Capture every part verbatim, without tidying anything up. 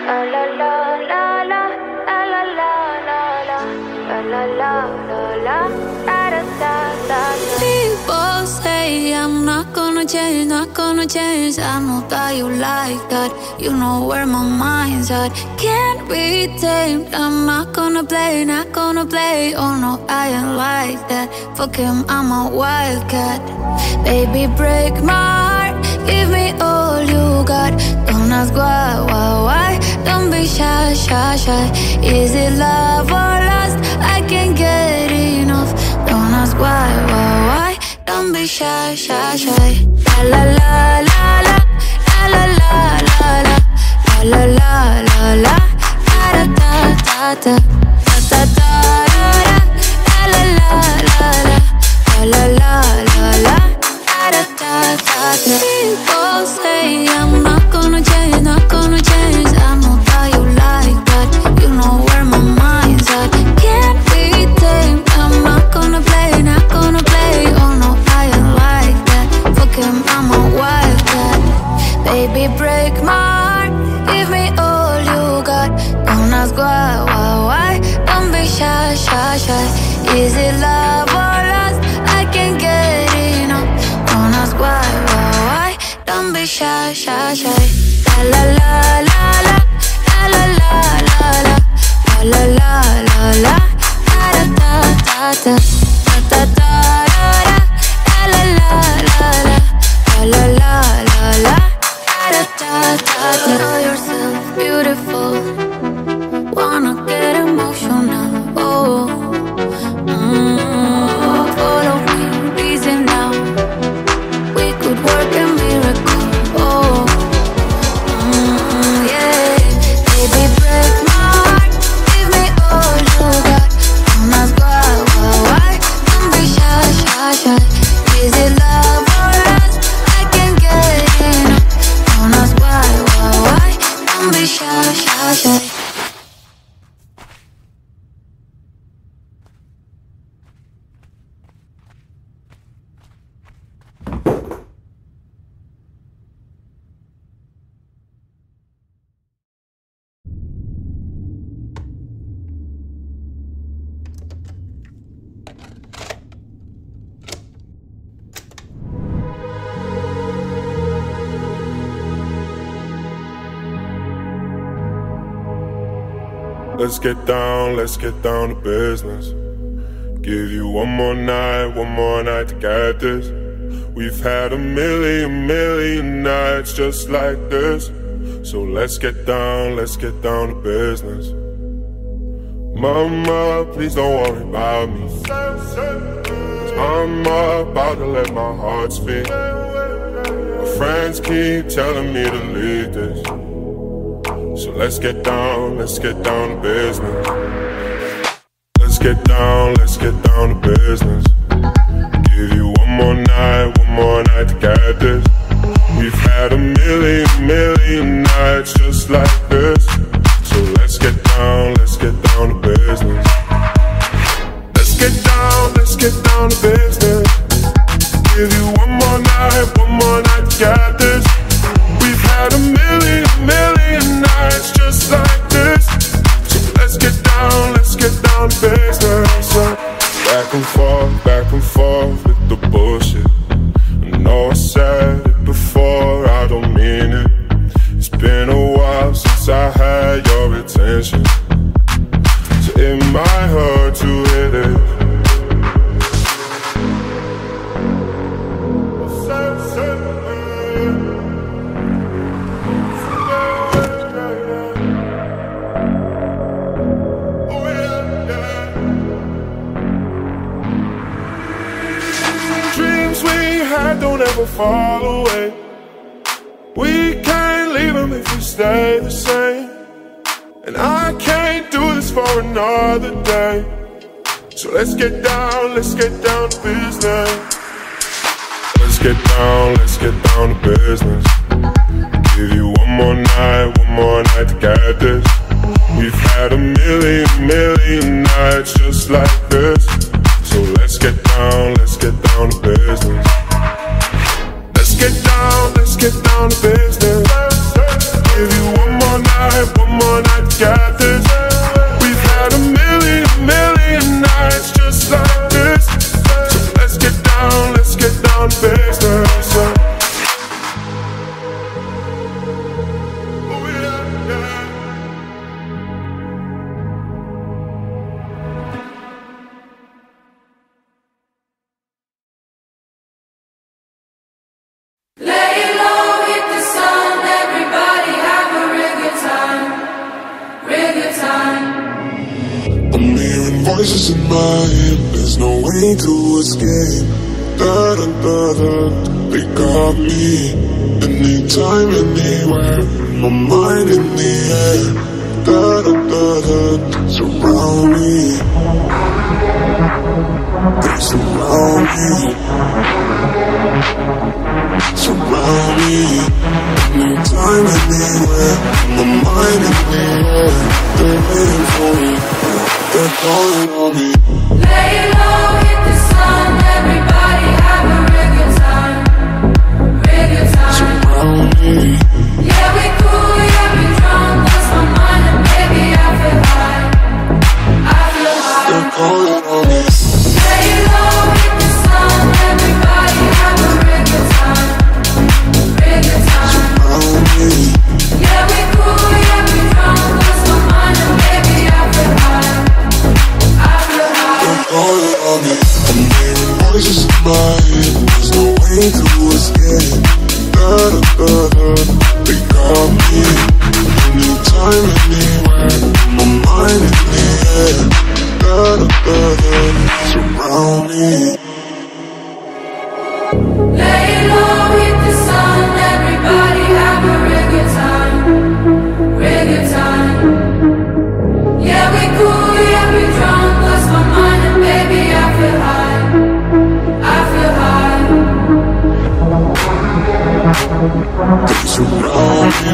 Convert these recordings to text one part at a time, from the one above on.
People say I'm not gonna change, not gonna change. I know that you like that. You know where my mind's at. Can't be tamed. I'm not gonna play, not gonna play. Oh no, I ain't like that. Fuck him, I'm a wildcat. Baby, break my heart. Give me all you got. Don't ask why, why, why. Don't be shy, shy, shy. Is it love or lust? I can't get enough. Don't ask why, why, why. Don't be shy, shy, shy. La la la la la la la la la la la la la la la da da da da da da da la la la la la la la la da da da da. People say I'm not gonna change, not gonna change. I know that you like that. You know where my mind's at. Can't be tamed. I'm not gonna play, not gonna play. Oh no, I ain't like that. Fuck him, I'm a wildcat. Baby, break my heart. Give me all you got. Don't ask why, why, why. Don't be shy, shy, shy. Is it love or lust? I can't get enough. Don't ask why, why, why. Don't be shy, shy, shy. La la la la la la la la la la la la la la da da da da da da da la la la la la la la la da da da da. Know yourself beautiful. Wanna get emotional. Oh, mm, follow me, easy now. We could work a miracle. Oh, mm, yeah. Baby, break my heart. Give me all you got. Don't ask why, why, why. Don't be shy, shy, shy. Is it love or lust? I can't get enough. Don't ask why, why, why. Don't be shy, shy, shy. Let's get down, let's get down to business. Give you one more night, one more night to get this. We've had a million, million nights just like this. So let's get down, let's get down to business. Mama, please don't worry about me. I'm about to let my heart speak. My friends keep telling me to leave this. So let's get down, let's get down to business. Let's get down, let's get down to business. Give you one more night, one more night to get this. We've had a million, million nights just like this. So let's get down, let's get down to business. Let's get down, let's get down to business. Give you one more night, one more night to get this. We've had a million, million nights just like this. So let's get down, let's get down to business. Back and forth, back and forth with the bullshit. I know I said it before, I don't mean it. It's been a while since I had your attention, so it might hurt to hit it. Don't ever fall away. We can't leave them if we stay the same. And I can't do this for another day. So let's get down, let's get down to business. Let's get down, let's get down to business. Give you one more night, one more night to get this. We've had a million, million nights just like this. So let's get down, let's get down to business. Let's get down, let's get down to business. Give you one more night, night, one more night, got this. We've had a million, million nights just like this. So let's get down, let's get down to business. Oh yeah, yeah. Lay low, hit the sun, everybody have a real good time, real good time. I'm hearing voices in my head, there's no way to escape. Da da da da, they got me. Anytime, anywhere, my mind in the air. Da da da da, surround me. They surround me. Surround me. Anytime, anywhere, my mind in the air. They're waiting for me, they're calling on me. Lay low, hit the sun, everybody have a real good time, real good time. Surround me. Yeah, we cool, yeah, we drunk, lost my mind and baby I feel high, I feel high. They're calling on me. Lay low, hit the sun, everybody have a real good time, real good time. Surround me. Yeah, we cool, yeah, we drunk, lost my mind and baby I feel high, I feel high. They're calling on me. I'm hearing voices in my head, there's no way to escape. Da da da da, they got me. Anytime, anywhere, my mind in the air. Da da da da, surround me. Lay low, hit the sun, everybody have a real good time, real good time. Yeah, we cool, yeah, we drunk, lost my mind and baby I feel high, I feel high. They surround me.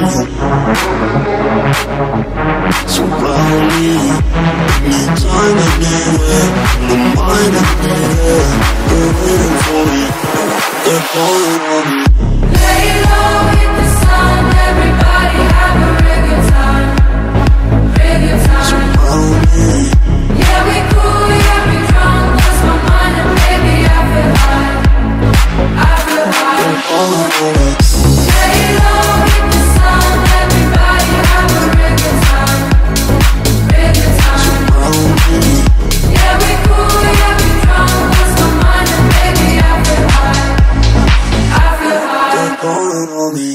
Surround me. Anytime, anywhere, my mind in the air. They're waiting for me, they're calling on me. Lay low, hit the sun, everybody have a real good time, real good time. Surround me. Yeah, we cool, yeah, we drunk, lost my mind and baby I feel high, I feel high. They're calling on me. Lay low, hit the sun, everybody have a real good time, real good time. Surround me. Yeah, we cool, yeah, we drunk, lost my mind and baby I feel high, I feel high. They're calling on me.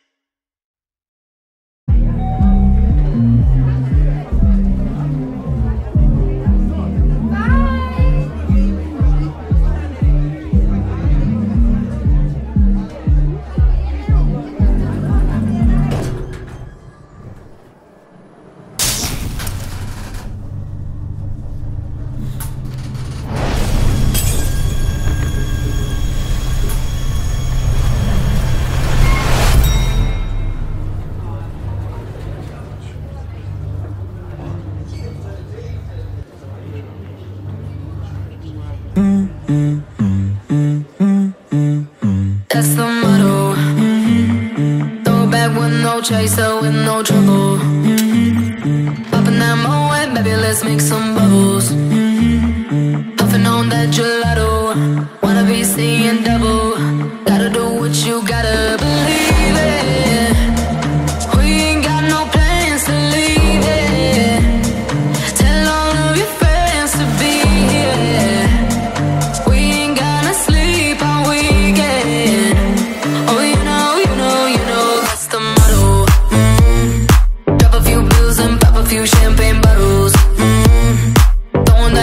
That's the motto. Throw it back with no chaser, with no trouble. Popping that Moet, baby, let's make some bubbles. Puffing on that gelato, wanna be seeing double. Gotta do what you gotta believe it. We ain't got no plans to leave it. Tell all of your friends to be here. We ain't gonna sleep all weekend. Oh, you know, you know, you know, that's the motto. Mm-hmm. Drop a few bills and pop a few champagne bottles. Mm-hmm. Throwing that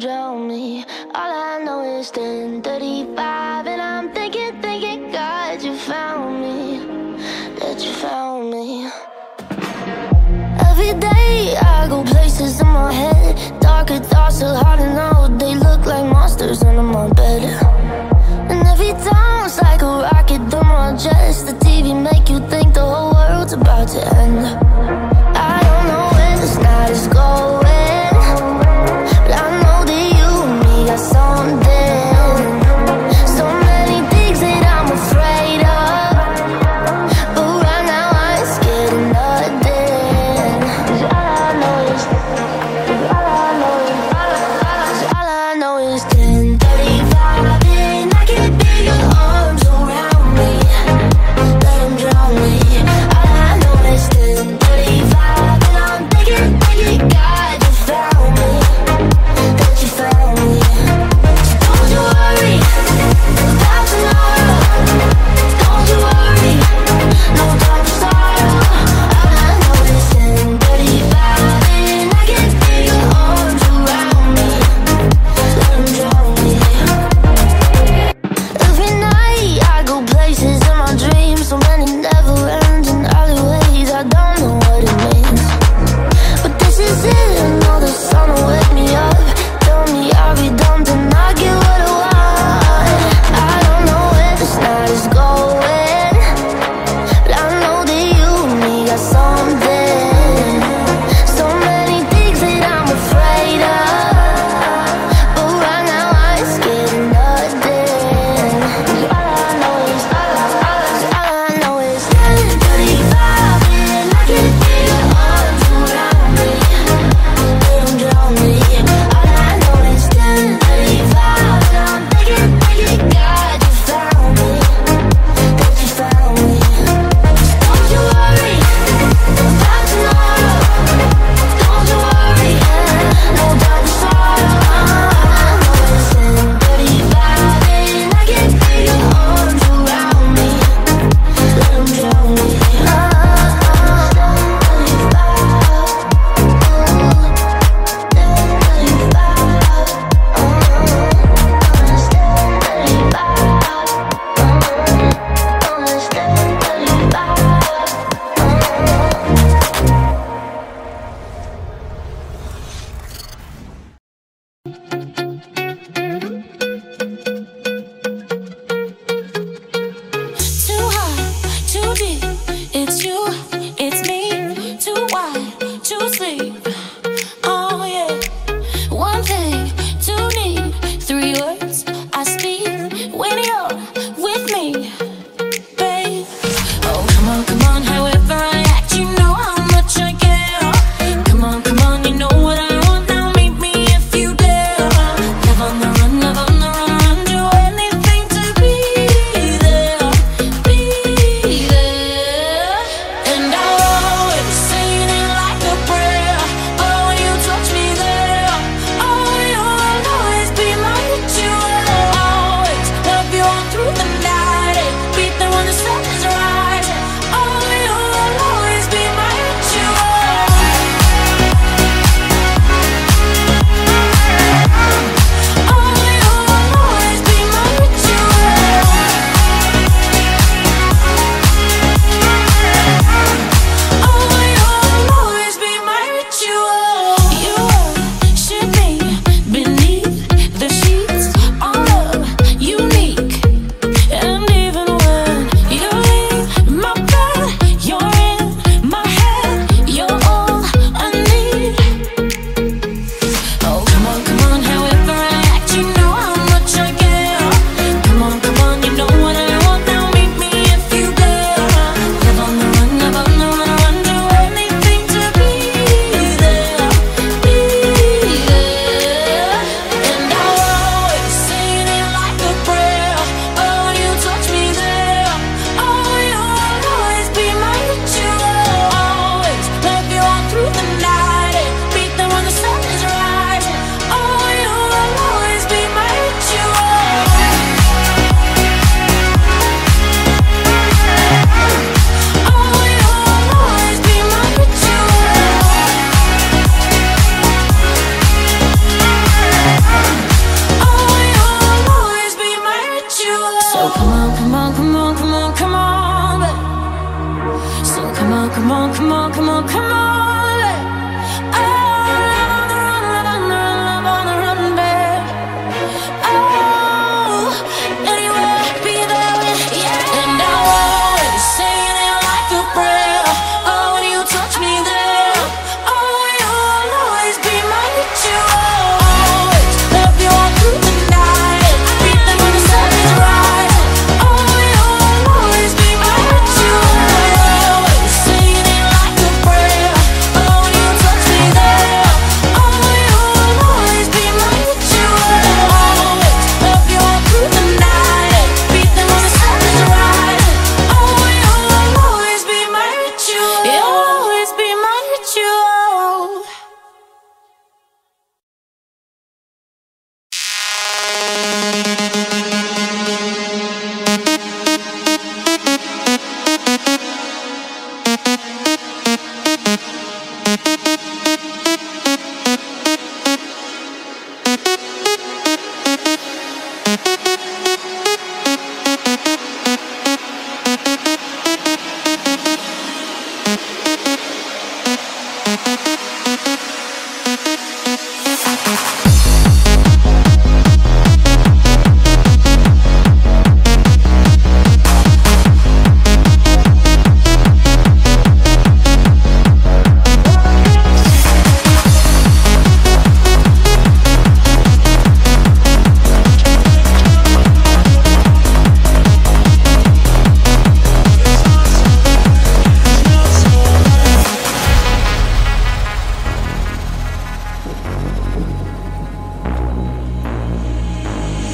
drown me. All I know is ten thirty-five, and I'm thinking, thinking, God, you found me, that you found me. Every day I go places in my head, darker thoughts are hard to know. They look like monsters under my bed, and every time it's like a rocket through my chest. The T V make you think the whole world's about to end. I don't know where this night is going, but I know that you and me got something. So many things that I'm afraid of, but right now I ain't scared of nothing. 'Cause all I know is, all I know is, all I know is ten thirty-five.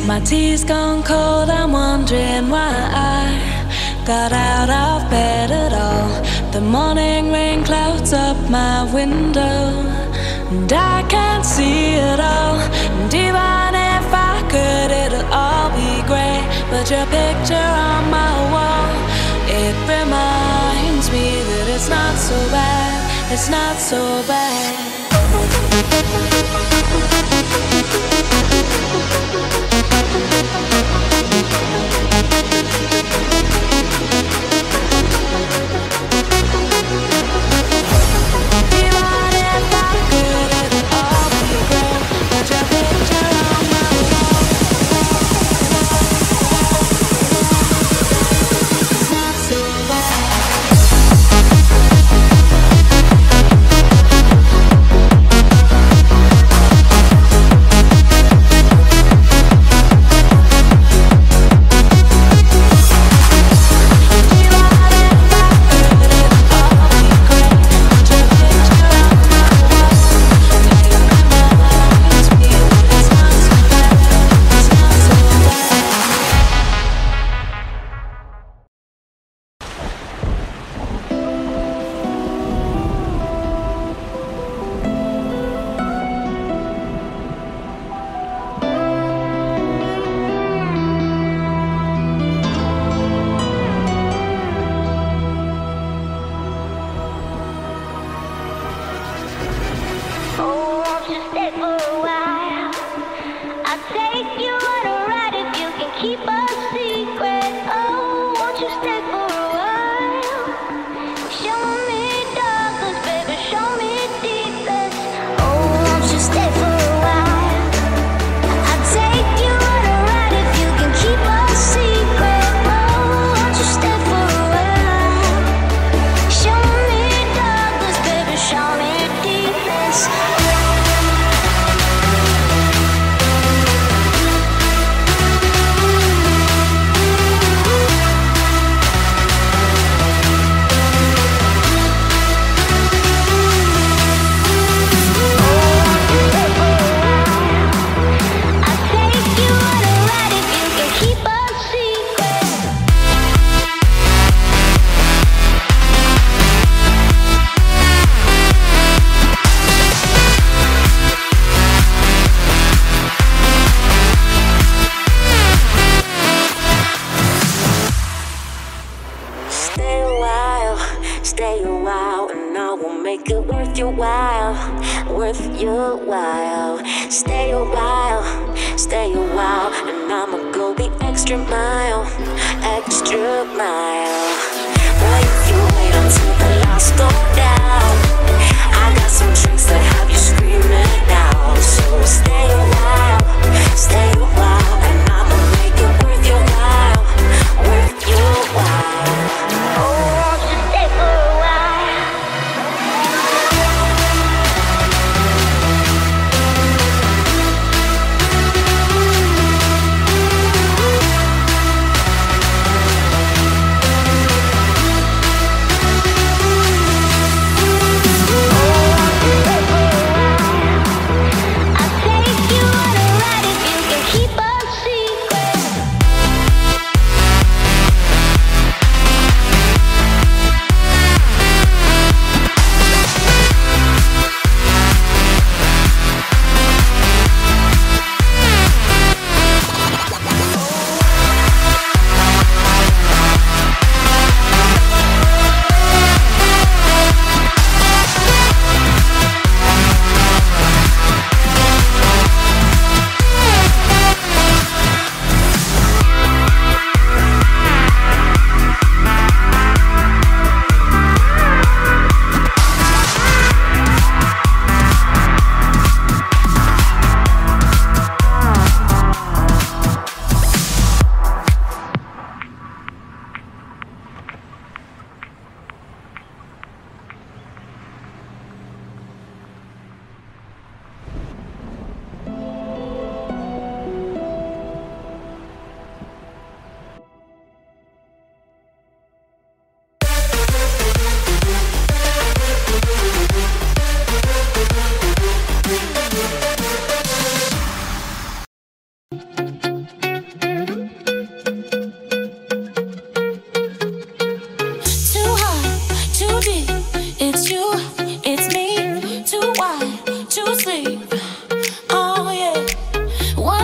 My tea's gone cold, I'm wondering why I got out of bed at all. The morning rain clouds up my window, and I can't see it all. And even if I could, it'll all be grey. But your picture on my wall, it reminds me that it's not so bad, it's not so bad. Take you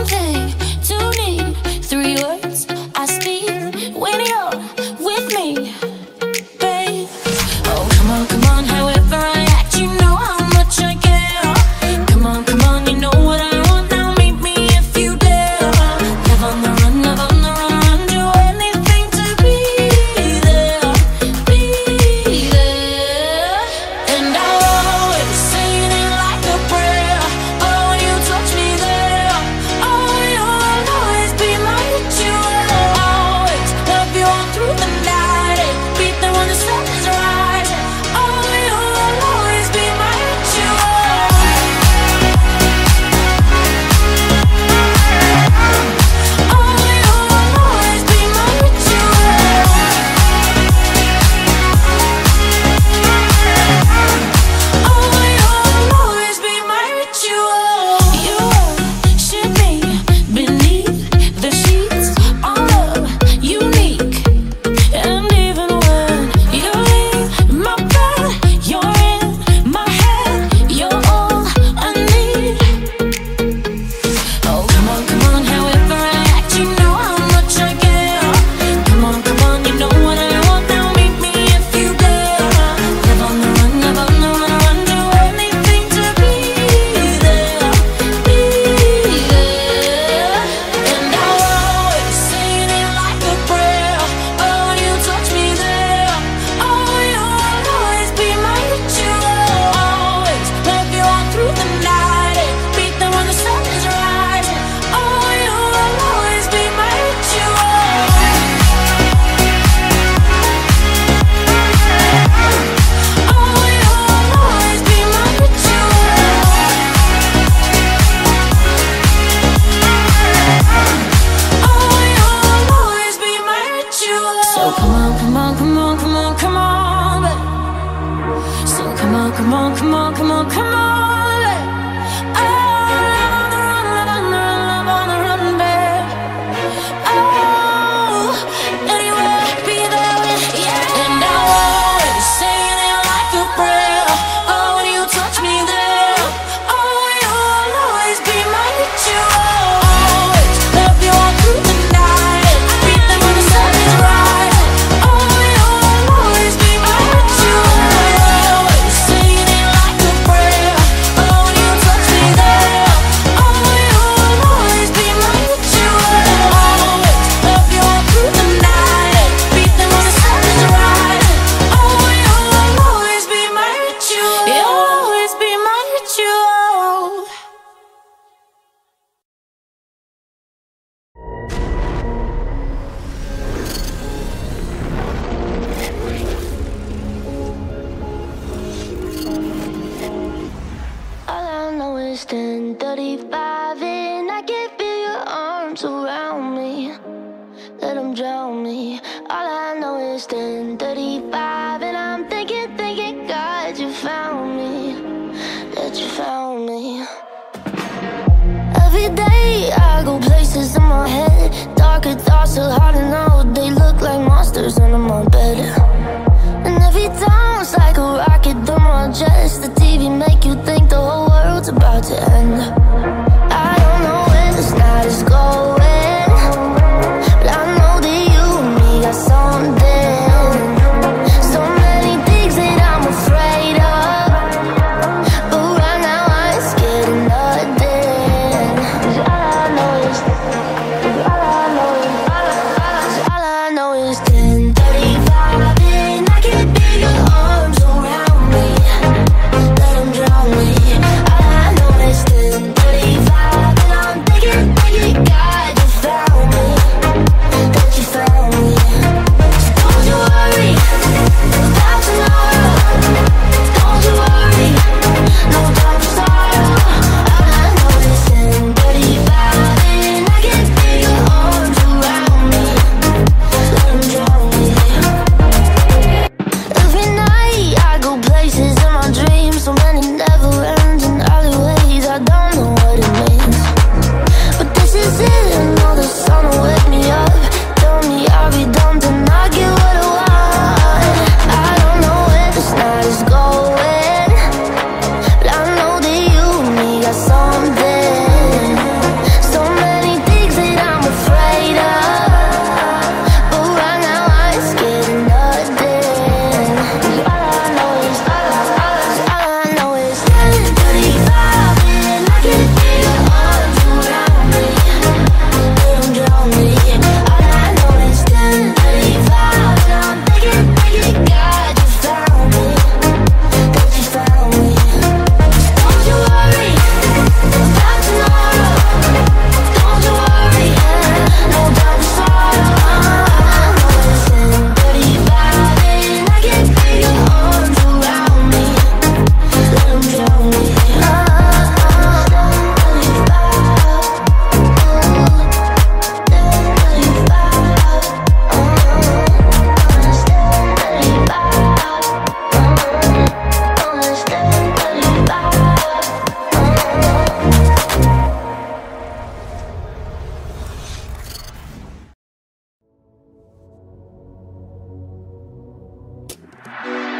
take to need three words I speak when you're with me, babe. Oh, come on, come on, however I act, you know how much I care. Come on, come on, you know what I want, now meet me if you dare. Live on the run, live on the run, run, do anything to be there, be there. And I'll always say it like a prayer. Oh, when you touch me there, oh, you'll always be my ritual. Always love you all through the night, beat there when the sun is rising. Oh, you'll always be my ritual. Oh, you'll always be my ritual. Oh, you'll always be my ritual. You worship me beneath the sheets, all love unique. And even when you leave my bed, you're in my head, you're all I need. Oh, come on, come on, however I act, you know how much I care. Come on, come on, you know what I want, now meet me if you dare. Live on the run, live on the run, run, do anything to be there, be there. And I'll always say it like a prayer. Oh, when you touch me there, oh, you'll always be my ritual. Always love you all through the night, beat there when the sun is rising. Oh, you'll always be my ritual. Oh, you'll always be my ritual. Oh, you'll always be my ritual. So come on, come on, come on, come on, come on, babe. So come on, come on, come on, come on, come on, babe. Oh, live on the run, live on the run, live on the run, babe. Oh, anywhere, be there with you. And I'll always say it like a prayer. Oh, when you touch me there, oh, you'll always be my ritual. Always love you all through the night, beat them when the sun is rising. Oh, you'll always be my ritual. Always say it like a prayer. Oh, when you touch me there, oh, you'll always be my ritual. Always love you all through the night, beat them when the sun is rising. Oh, you'll always be my ritual. You'll always be my ritual. All I know is ten thirty-five and I can feel your arms around me. Let them drown me. All I know is ten thirty-five and I'm thinking, thinking, God, you found me. That you found me. Every day I go places in my head. Darker thoughts are hard to know. They look like monsters under my bed. And every time it's like a rocket through my chest. The T V make you think the whole world's about to end. I don't know where this night is going, but I know that you and me got something. So many things that I'm afraid of, but right now I ain't scared of nothing. 'Cause all I know is, 'cause all I know is, 'cause all I know is ten thirty-five and I can feel your arms around me. Let them drown me. All I know is ten thirty-five.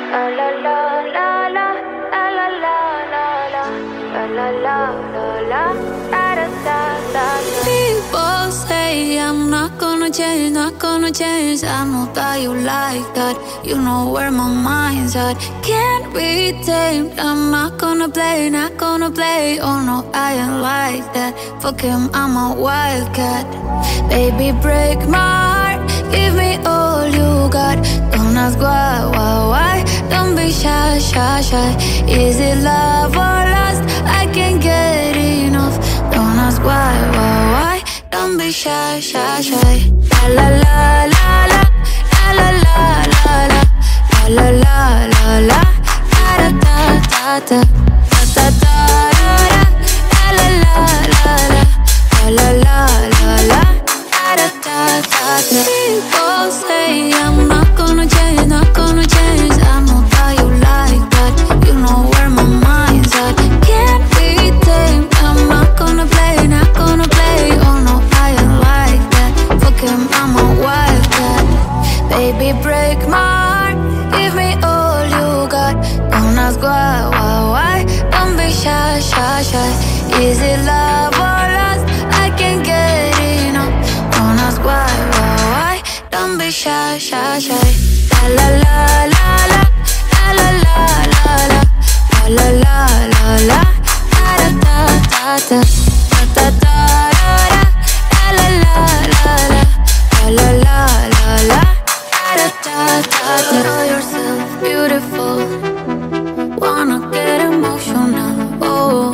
People say I'm not gonna change, not gonna change. I know that you like that. You know where my mind's at. Can't be tamed. I'm not gonna play, not gonna play. Oh no, I ain't like that. Fuck him, I'm a wildcat. Baby, break my heart. Give me all you got. Don't ask why, why, why. Don't be shy, shy, shy. Is it love or lust? I can't get enough. Don't ask why, why, why. Don't be shy, shy, shy. La la la la la, la la la la la, la la la la la, da da da da, da da da da, la la la la la, la la la la, da da da da. People say I'm not gonna change, not gonna change. I know that you like that. You know where my mind's at. Can't be tamed. I'm not gonna play, not gonna play. Oh no, I ain't like that. Fuck him, I'm a wildcat. Baby, break my heart. Give me all you got. Don't ask why, why, why. Don't be shy, shy, shy. Is it love or lust? I can't get enough. Don't ask why, why, why. Don't be shy, shy, shy. La la la la la, la la la la la, la la la la, da da da da, da da da da, la la la la, la la la la, da da da da. Know yourself beautiful. Wanna get emotional. Oh,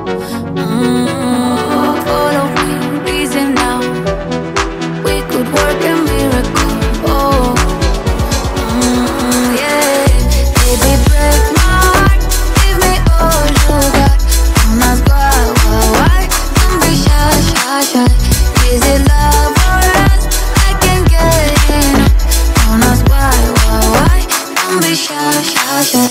mm, follow me, reason now. We could work a miracle. Oh, mm, yeah. Baby, break my heart. Give me all you got. Don't ask why, why, why. Don't be shy, shy, shy. Is it love or lust? I can't get enough. Don't ask why, why, why. Don't be shy, shy, shy.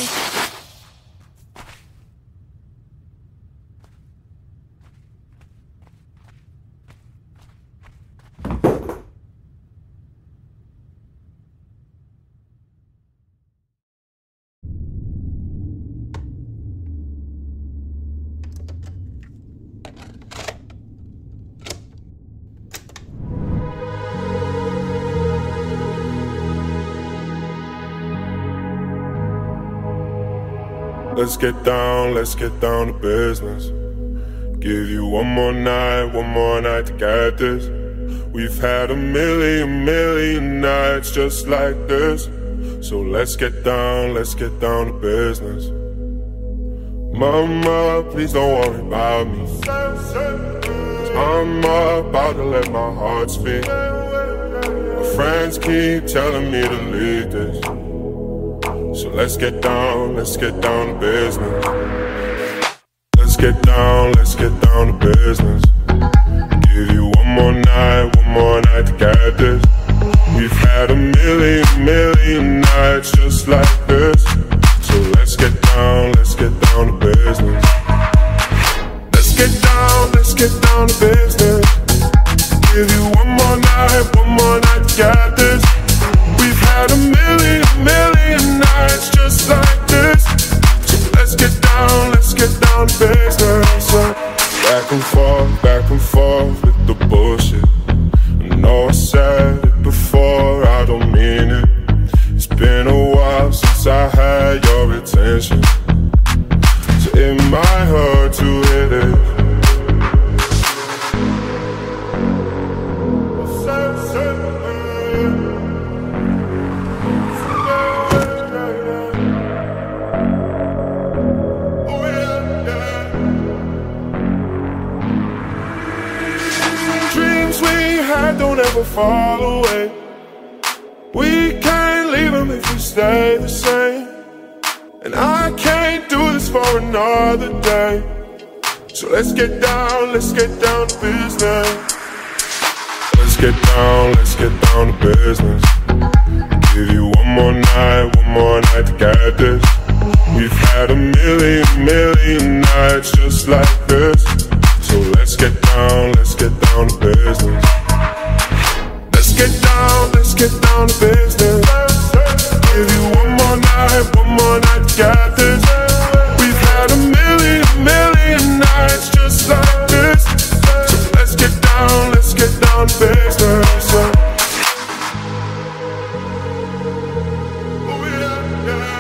Let's get down, let's get down to business. Give you one more night, one more night to get this. We've had a million, million nights just like this. So let's get down, let's get down to business. Mama, please don't worry about me, 'cause I'm about to let my heart speak. My friends keep telling me to leave this. So let's get down, let's get down to business. Let's get down, let's get down to business. Give you one more night, one more night to get this. We've had a million, million nights just like this. So let's get down, let's get down to business. Let's get down, let's get down to business. Give you one more night, one more night to get this. We've had a million, million nights just like this. So let's get down, let's get down to business. Back and forth, back and forth with the bullshit. I know I said it before, I don't mean it. It's been a while since I had your attention, so it might hurt to hit it. Don't ever fall away. We can't leave them if we stay the same. And I can't do this for another day. So let's get down, let's get down to business. Let's get down, let's get down to business. Give you one more night, one more night to get this. We've had a million, million nights just like this. So let's get down, let's get down to business. Let's get down, let's get down to business. Give you one more night, one come on, I got this. We've had a million, million nights just like this. So let's get down, let's get down to business. Oh yeah, yeah.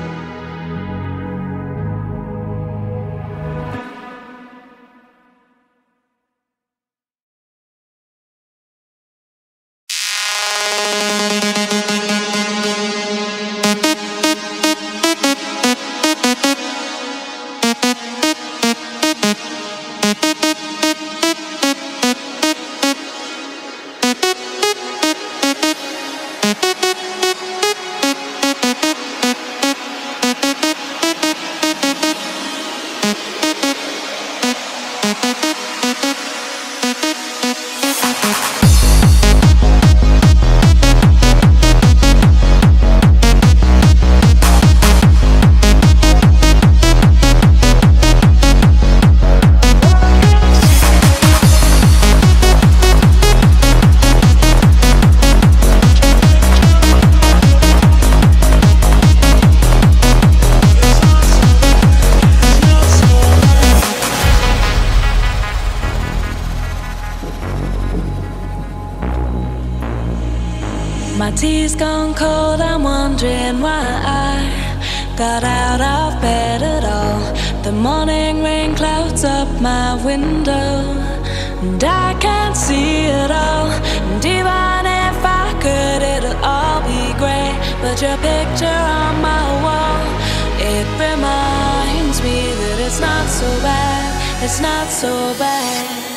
My tea's gone cold, I'm wondering why I got out of bed at all. The morning rain clouds up my window, and I can't see it all. And even if I could, it'll all be grey. But your picture on my wall, it reminds me that it's not so bad, it's not so bad.